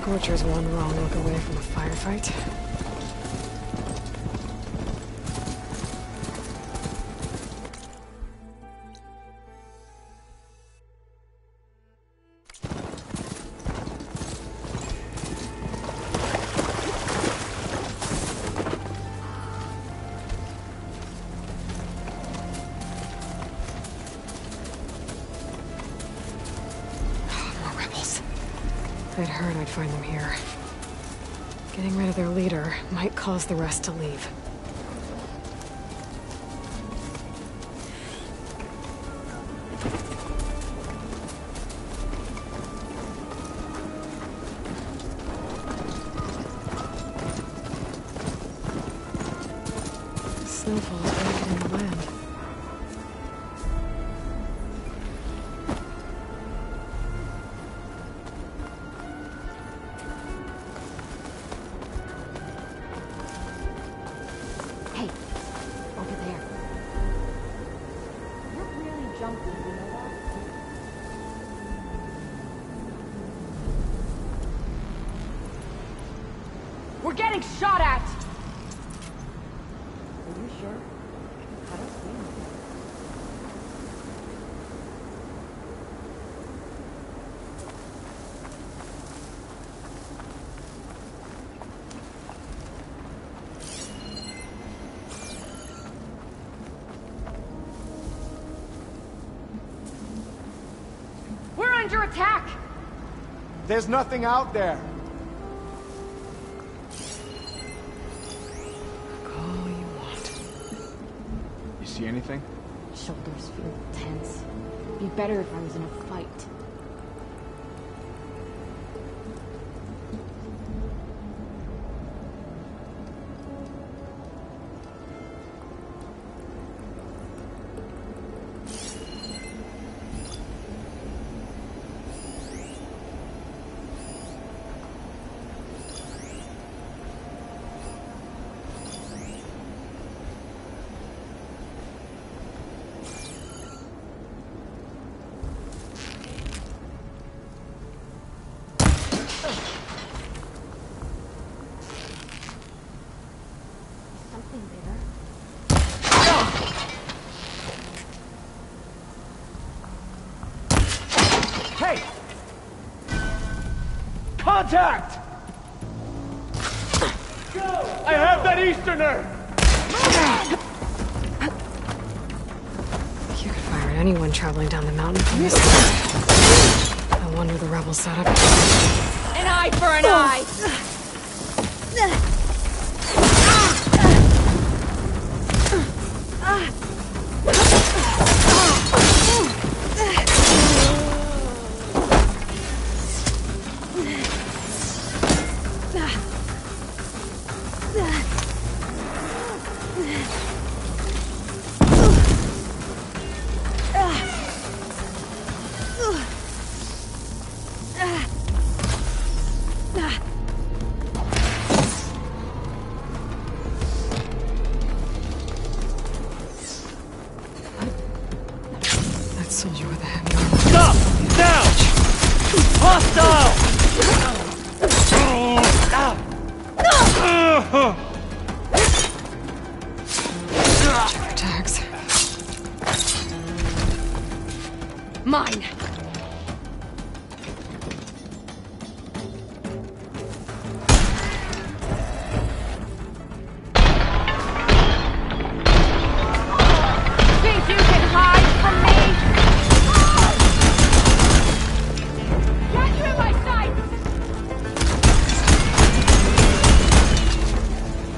Scorcher's one wrong look away from a firefight. More rebels. I'd heard I'd find them here. Getting rid of their leader might cause the rest to leave. Snowfall's breaking in the wind. Hey, over there. You're really jumping, you know that? We're getting shot at! Are you sure? I don't see anything. We're under attack! There's nothing out there. All you want. You see anything? Shoulders feel tense. Be better if I was in a fight. Something there. Hey! Contact! I have that Easterner! You could fire at anyone traveling down the mountain from this side. No wonder the rebels set up. An eye for an eye! That soldier with the heavy armor. Stop! Now! Hostile! Check your tags. Mine! Think you can hide from me? Get you in my sight!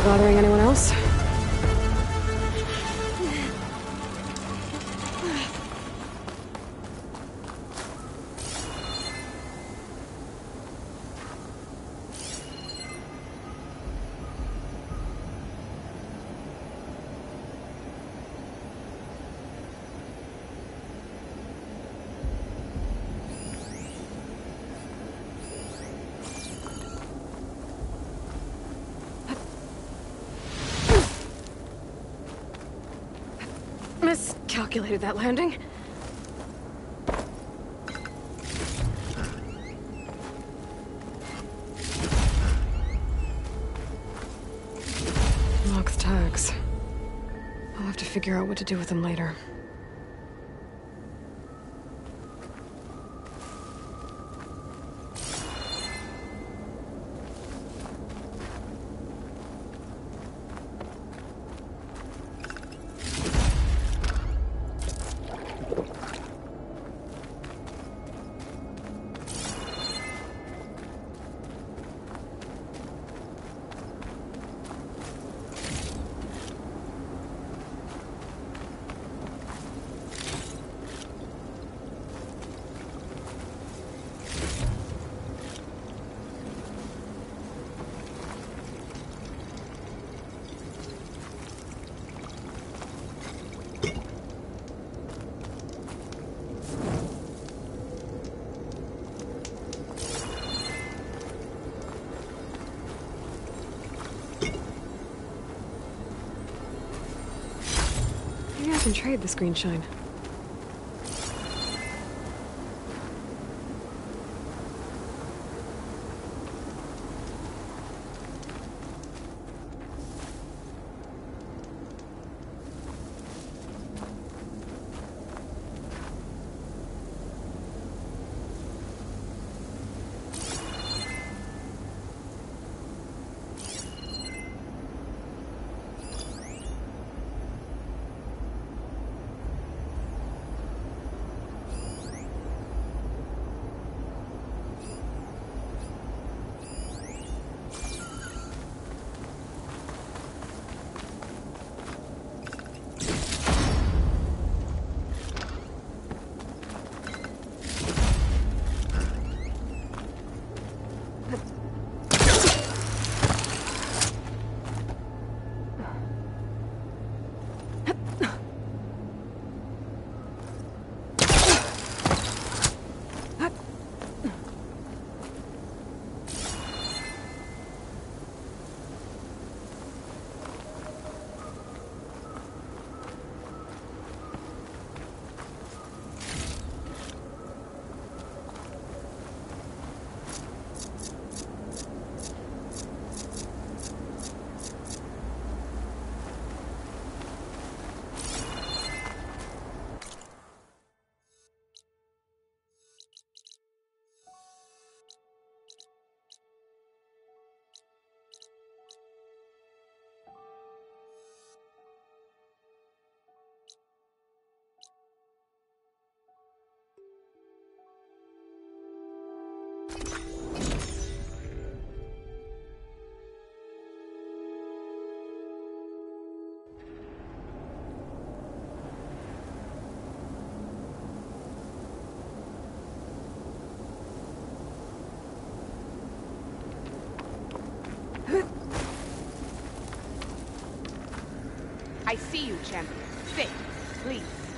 bothering anyone else? Miscalculated that landing. Locke's tags. I'll have to figure out what to do with them later. Maybe I can trade this green shine. I see you, champion. Sit, please.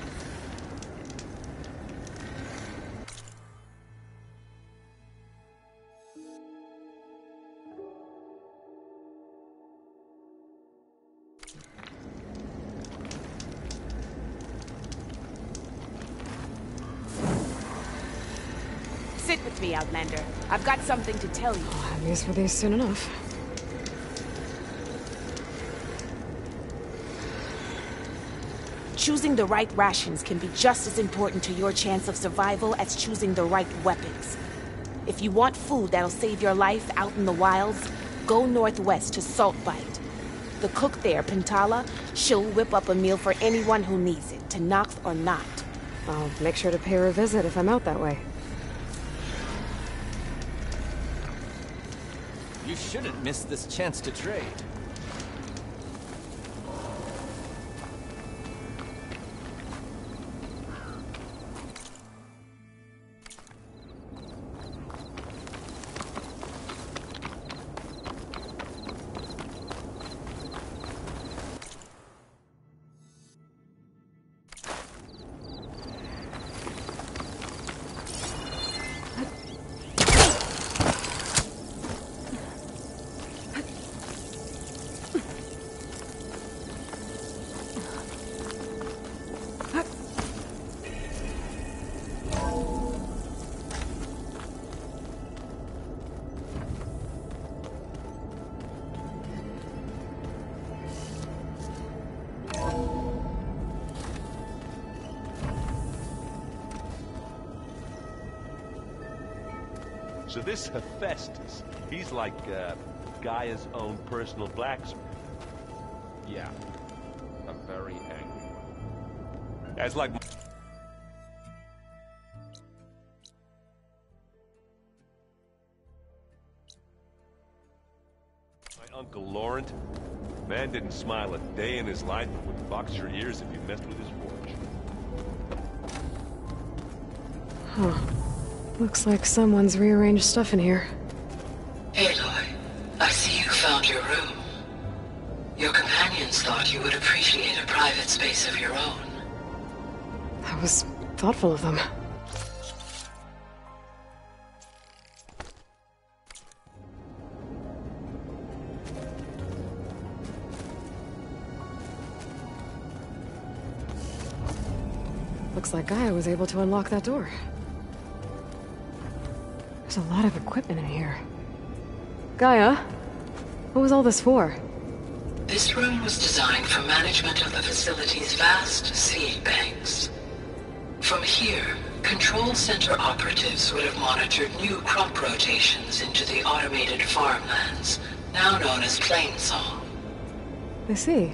Sit with me, Outlander. I've got something to tell you. I'll have use for these soon enough. Choosing the right rations can be just as important to your chance of survival as choosing the right weapons. If you want food that'll save your life out in the wilds, go northwest to Saltbite. The cook there, Pintala, she'll whip up a meal for anyone who needs it, to Nox or not. I'll make sure to pay her a visit if I'm out that way. You shouldn't miss this chance to trade. So this Hephaestus, he's like Gaia's own personal blacksmith. Yeah. I'm very angry. That's like... my Uncle Laurent. Man didn't smile a day in his life and would box your ears if you messed with his forge. Huh. Looks like someone's rearranged stuff in here. Aloy, I see you found your room. Your companions thought you would appreciate a private space of your own. That was thoughtful of them. Looks like Gaia was able to unlock that door. There's a lot of equipment in here. Gaia, what was all this for? This room was designed for management of the facility's vast seed banks. From here, control center operatives would have monitored new crop rotations into the automated farmlands, now known as Plainsong. I see.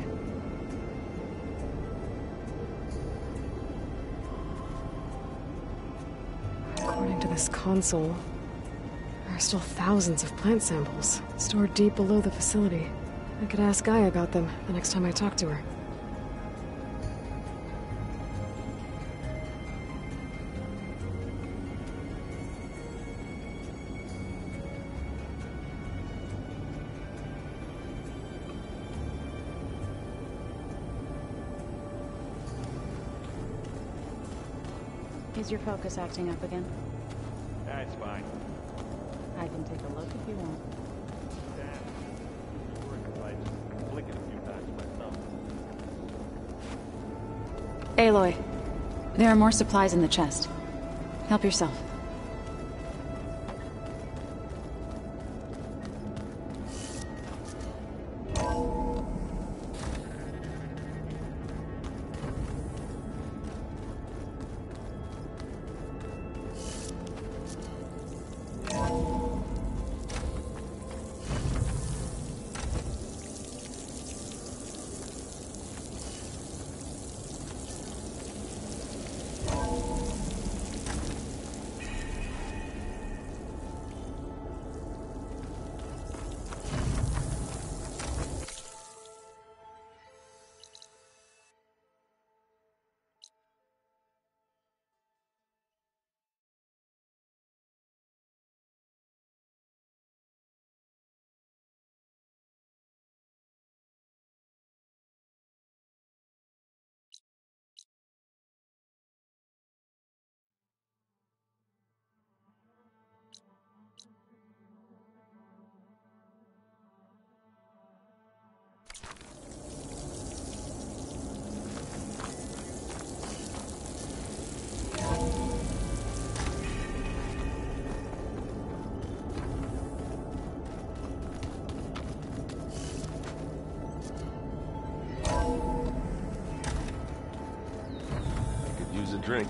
According to this console, there are still thousands of plant samples stored deep below the facility. I could ask Gaia about them the next time I talk to her. Is your focus acting up again? That's fine. I can take a look if you want. Aloy, there are more supplies in the chest. Help yourself. Use a drink.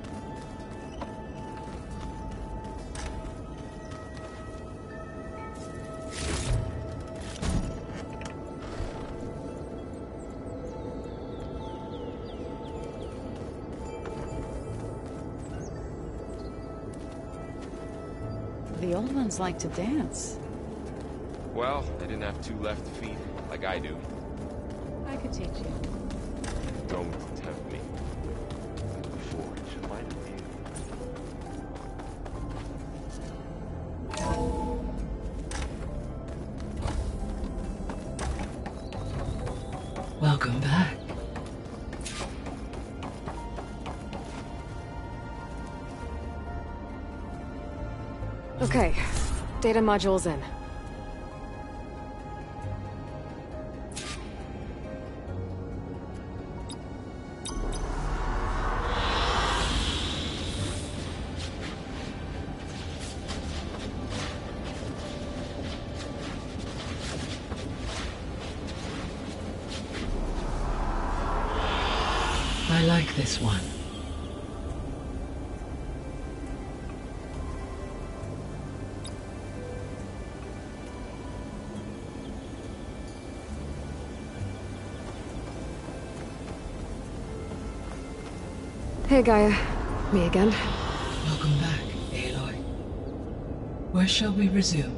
The old ones like to dance. Well, they didn't have two left feet, like I do. I could teach you. Don't tempt me. Forge might have been. Welcome back. Okay, data module's in. I like this one. Hey, Gaia. Me again. Welcome back, Aloy. Where shall we resume?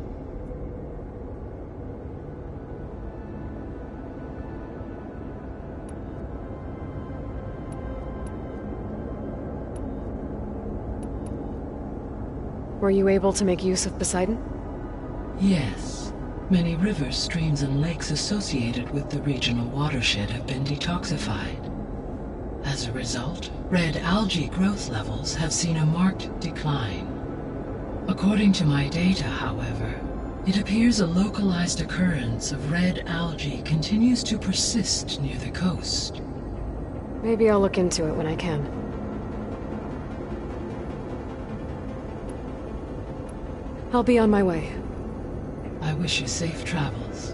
Were you able to make use of Poseidon? Yes. Many rivers, streams, and lakes associated with the regional watershed have been detoxified. As a result, red algae growth levels have seen a marked decline. According to my data, however, it appears a localized occurrence of red algae continues to persist near the coast. Maybe I'll look into it when I can. I'll be on my way. I wish you safe travels.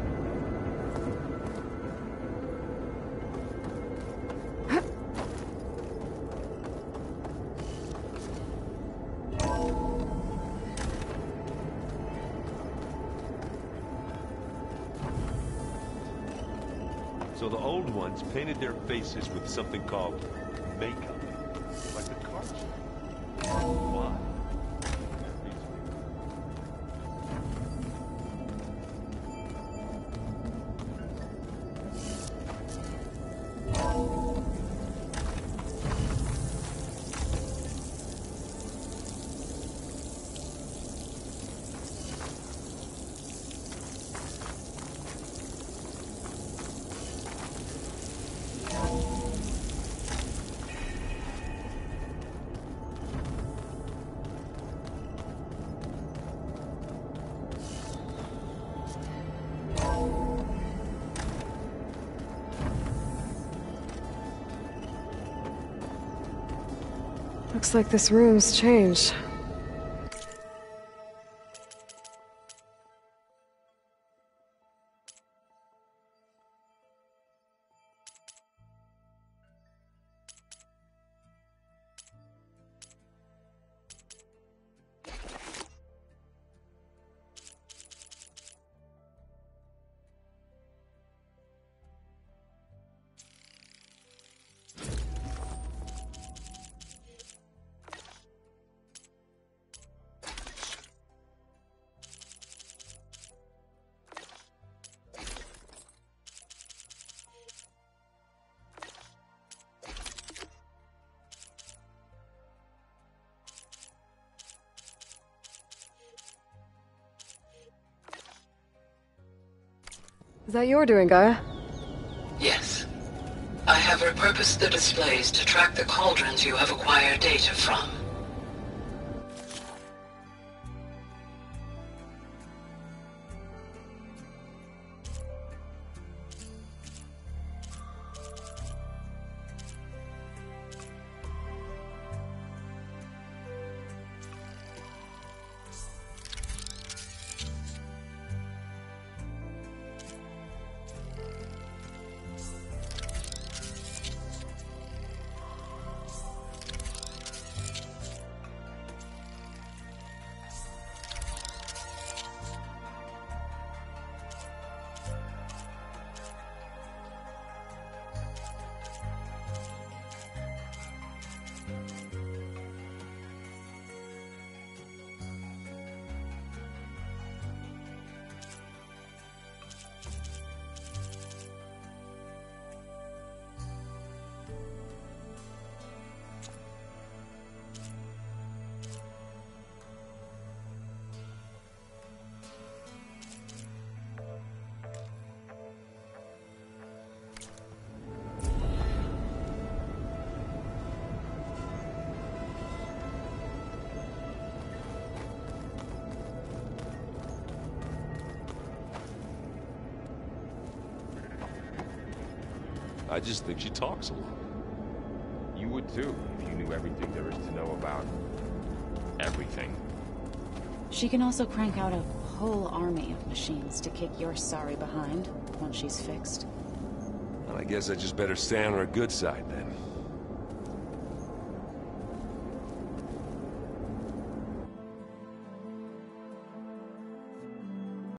So the old ones painted their faces with something called makeup. Like a car show. Why? Looks like this room's changed. Is that your doing, Gaia? Yes. I have repurposed the displays to track the cauldrons you have acquired data from. I just think she talks a lot. You would too, if you knew everything there is to know about everything. She can also crank out a whole army of machines to kick your sorry behind once she's fixed. Well, I guess I just better stay on her good side then.